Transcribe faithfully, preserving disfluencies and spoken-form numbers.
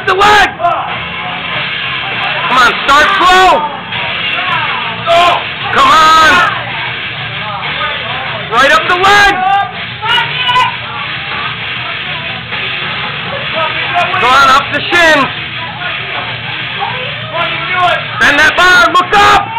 the leg! Come on, start slow! Come on! Right up the leg! Go on, up the shins! Bend that bar, look up!